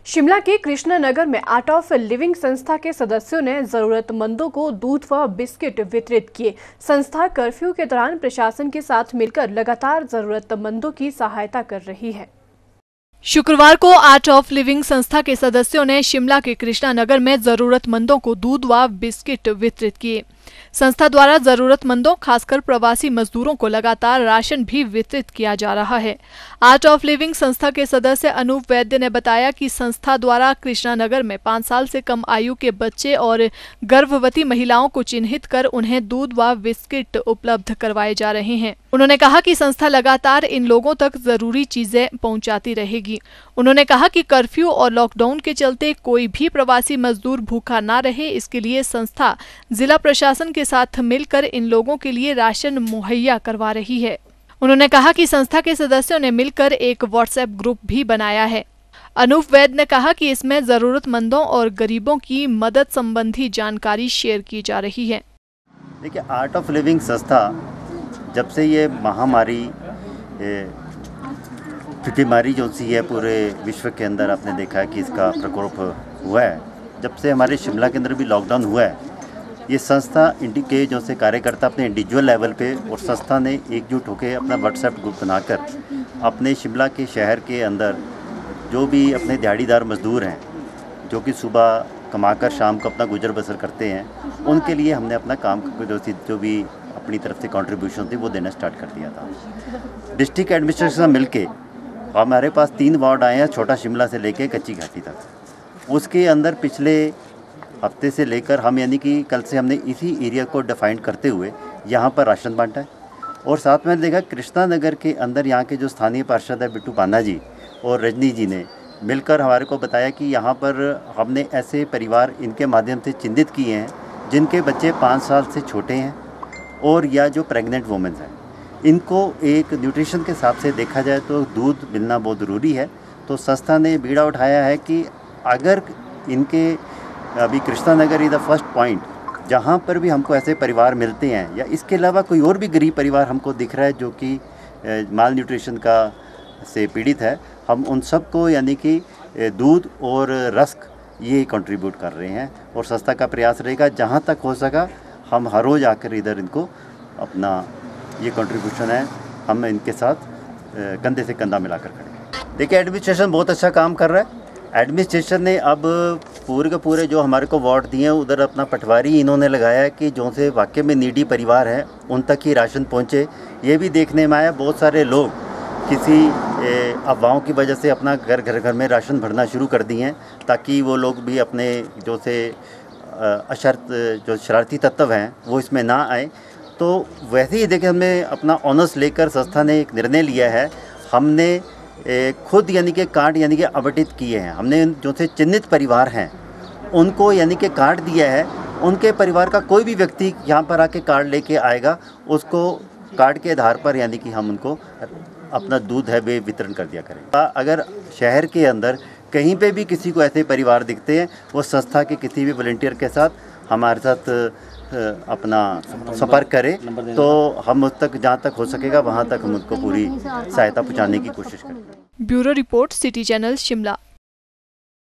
शिमला के कृष्णा नगर में art of living संस्था के सदस्यों ने जरूरतमंदों को दूध व बिस्किट वितरित किए। संस्था कर्फ्यू के दौरान प्रशासन के साथ मिलकर लगातार जरूरतमंदों की सहायता कर रही है। शुक्रवार को आर्ट ऑफ लिविंग संस्था के सदस्यों ने शिमला के कृष्णा नगर में जरूरतमंदों को दूध व बिस्किट वितरित किए। संस्था द्वारा जरूरतमंदों खासकर प्रवासी मजदूरों को लगातार राशन भी वितरित किया जा रहा है। आर्ट ऑफ लिविंग संस्था के सदस्य अनूप वैद्य ने बताया कि संस्था द्वारा कृष्णा नगर में 5 साल से कम आयु के बच्चे और गर्भवती महिलाओं को चिन्हित कर उन्हें दूध व बिस्किट उपलब्ध करवाए जा रहे हैं। उन्होंने कहा कि संस्था लगातार इन लोगों तक जरूरी चीजें पहुंचाती रहेगी। उन्होंने कहा कि कर्फ्यू और लॉकडाउन के चलते कोई भी प्रवासी मजदूर भूखा ना रहे, इसके लिए संस्था जिला प्रशासन के साथ मिलकर इन लोगों के लिए राशन मुहैया करवा रही है। उन्होंने कहा कि संस्था के सदस्यों ने मिलकर एक व्हाट्सएप ग्रुप भी बनाया है। अनूप वैद्य ने कहा कि इसमें जरूरतमंदों और गरीबों की मदद संबंधी जानकारी शेयर की जा रही है। देखिए, आर्ट ऑफ लिविंग संस्था जब से ये महामारी बीमारी जो सी है पूरे विश्व के अंदर आपने देखा है कि इसका प्रकोप हुआ है, जब से हमारे शिमला के अंदर भी लॉकडाउन हुआ है, ये संस्था के जो से कार्यकर्ता अपने इंडिविजुअल लेवल पे और संस्था ने एकजुट होकर अपना व्हाट्सएप ग्रुप बनाकर अपने शिमला के शहर के अंदर जो भी अपने दिहाड़ीदार मजदूर हैं जो कि सुबह कमाकर शाम को अपना गुजर बसर करते हैं, उनके लिए हमने अपना काम जो भी अपनी तरफ से कंट्रीब्यूशन थी वो देना स्टार्ट कर दिया था। डिस्ट्रिक्ट एडमिनिस्ट्रेशन से मिलके हमारे पास 3 वार्ड आए हैं, छोटा शिमला से लेके कच्ची घाटी तक। उसके अंदर पिछले हफ्ते से लेकर हम यानी कि कल से हमने इसी एरिया को डिफाइन करते हुए यहाँ पर राशन बांटा है। और साथ में देखा कृष्णा नगर के अंदर यहाँ के जो स्थानीय पार्षद है बिट्टू पान्ना जी और रजनी जी ने मिलकर हमारे को बताया कि यहाँ पर हमने ऐसे परिवार इनके माध्यम से चिन्हित किए हैं जिनके बच्चे 5 साल से छोटे हैं और या जो प्रेग्नेंट वुमेन्स हैं। इनको एक न्यूट्रिशन के हिसाब से देखा जाए तो दूध मिलना बहुत ज़रूरी है। तो संस्था ने बीड़ा उठाया है कि अगर इनके अभी Krishna Nagar is the first point जहाँ पर भी हमको ऐसे परिवार मिलते हैं या इसके अलावा कोई और भी गरीब परिवार हमको दिख रहा है जो कि माल न्यूट्रिशन का से पीड़ित है, हम उन सब को यानी कि दूध और रस्क ये कंट्रीब्यूट कर रहे हैं। और संस्था का प्रयास रहेगा जहाँ तक हो सका हम हर रोज़ आकर इधर इनको अपना ये कंट्रीब्यूशन है हम इनके साथ कंधे से कंधा मिलाकर खड़े। देखिए, एडमिनिस्ट्रेशन बहुत अच्छा काम कर रहा है। एडमिनिस्ट्रेशन ने अब पूरे के पूरे जो हमारे को वार्ड दिए हैं उधर अपना पटवारी इन्होंने लगाया है कि जो से वाकई में नीडी परिवार हैं उन तक ही राशन पहुँचे। ये भी देखने में आया बहुत सारे लोग किसी अफवाहों की वजह से अपना घर में राशन भरना शुरू कर दिए हैं ताकि वो लोग भी अपने जो से अशर्त जो शरारती तत्व हैं वो इसमें ना आए। तो वैसे ही देखिए, हमने अपना ऑनर्स लेकर संस्था ने एक निर्णय लिया है। हमने खुद यानी कि कार्ड यानी कि आवंटित किए हैं। हमने जो से चिन्हित परिवार हैं उनको यानी कि कार्ड दिया है। उनके परिवार का कोई भी व्यक्ति यहाँ पर आके कार्ड लेके आएगा, उसको कार्ड के आधार पर यानी कि हम उनको अपना दूध है वे वितरण कर दिया करें। अगर शहर के अंदर कहीं पे भी किसी को ऐसे परिवार दिखते हैं, वो संस्था के किसी भी वॉलंटियर के साथ हमारे साथ अपना संपर्क करें तो हम उस तक जहाँ तक हो सकेगा वहाँ तक हम उनको पूरी सहायता पहुँचाने की कोशिश करें। Bureau report, city channel, Shimla.